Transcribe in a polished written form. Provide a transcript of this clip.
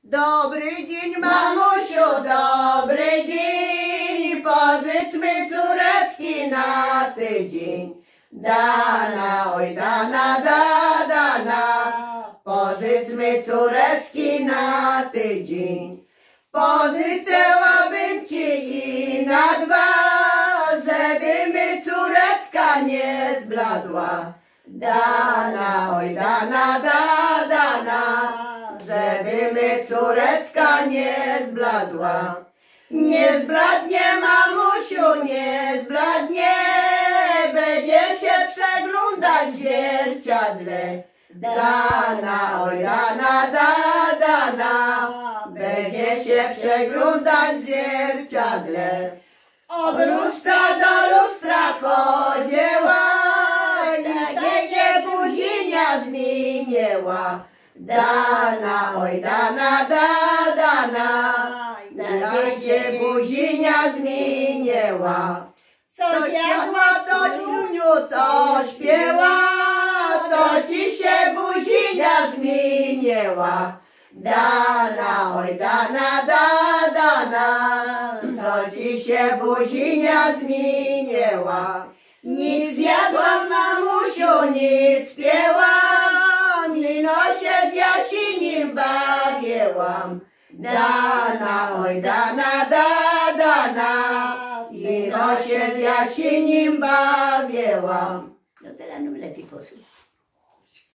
Dobry dzień, mamusiu, dobry dzień, pożyczmy córeczki na tydzień. Dana, oj dana, dana, pożyczmy córeczki na tydzień. Pożyczałabym ci i na dwa, żeby mi córeczka nie zbladła. Dana, oj dana, dana, żeby mi córeczka nie zbladła. Nie zbladnie, mamusiu, nie zbladnie, będzie się przeglądać w zwierciadle. Dana, oj dana, dana, będzie się przeglądać w zwierciadle. Od lustra do lustra chodziła, nigdy się buzinia zmieniła. Dana, oj dana, dana, nigdy się buzinia zmieniła. Coś jadła, coś Muniu, coś piła, co ci się buzinia zmieniła. Dana, oj dana, dana, co ci się buzinia zmieniła. Nic jadłam, mamusiu, nic pięłam, ino się z Jasinim bawiłam. Dana, oj dana, dana, ino się z Jasinim bawiłam.